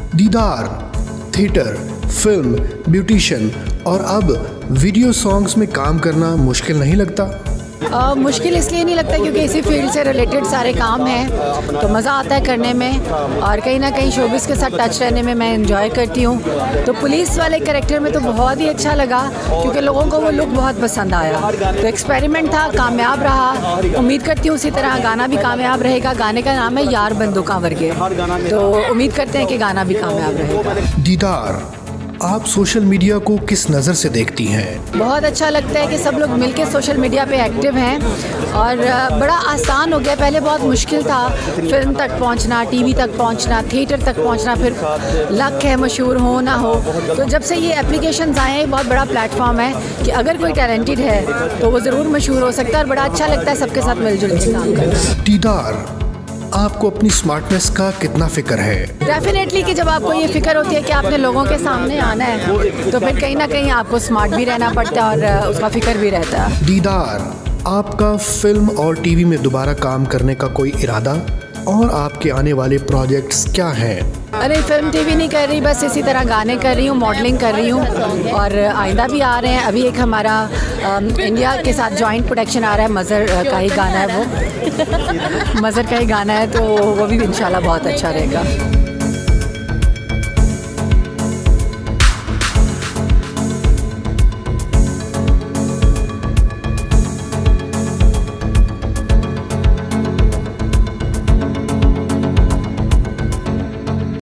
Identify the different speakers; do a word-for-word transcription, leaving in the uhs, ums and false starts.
Speaker 1: दीदार, theatre, film, beautician और अब वीडियो सॉन्ग्स में काम करना मुश्किल नहीं लगता?
Speaker 2: आ, मुश्किल इसलिए नहीं लगता क्योंकि इसी फील्ड से रिलेटेड सारे काम हैं, तो मज़ा आता है करने में और कहीं ना कहीं शोबिस के साथ टच रहने में मैं एंजॉय करती हूँ। तो पुलिस वाले कैरेक्टर में तो बहुत ही अच्छा लगा क्योंकि लोगों को वो लुक बहुत पसंद आया। तो एक्सपेरिमेंट था, कामयाब रहा। उम्मीद करती हूँ उसी तरह गाना भी कामयाब रहेगा। गाने का नाम है यार बंदूका वर्गे, तो उम्मीद करते हैं कि गाना भी कामयाब रहेगा।
Speaker 1: दीदार, आप सोशल मीडिया को किस नज़र से देखती हैं?
Speaker 2: बहुत अच्छा लगता है कि सब लोग मिलके सोशल मीडिया पे एक्टिव हैं और बड़ा आसान हो गया। पहले बहुत मुश्किल था फिल्म तक पहुंचना, टीवी तक पहुंचना, थिएटर तक पहुंचना, फिर लक है मशहूर हो ना हो। तो जब से ये एप्लीकेशंस आए हैं, बहुत बड़ा प्लेटफॉर्म है कि अगर कोई टैलेंटेड है तो वो ज़रूर मशहूर हो सकता है और बड़ा अच्छा लगता है सबके साथ मिलजुल के काम करना।
Speaker 1: दीदार, आपको अपनी स्मार्टनेस का कितना फिक्र है?
Speaker 2: डेफिनेटली कि जब आपको ये फिक्र होती है कि आपने लोगों के सामने आना है तो फिर कहीं ना कहीं आपको स्मार्ट भी रहना पड़ता है और उसका फिक्र भी रहता है।
Speaker 1: दीदार, आपका फिल्म और टीवी में दोबारा काम करने का कोई इरादा और आपके आने वाले प्रोजेक्ट्स क्या हैं?
Speaker 2: अरे फिल्म टीवी नहीं कर रही, बस इसी तरह गाने कर रही हूँ, मॉडलिंग कर रही हूँ और आइंदा भी आ रहे हैं। अभी एक हमारा इंडिया के साथ जॉइंट प्रोडक्शन आ रहा है, मज़र का ही गाना है वो मज़र का ही गाना है, तो वो भी इंशाल्लाह बहुत अच्छा रहेगा।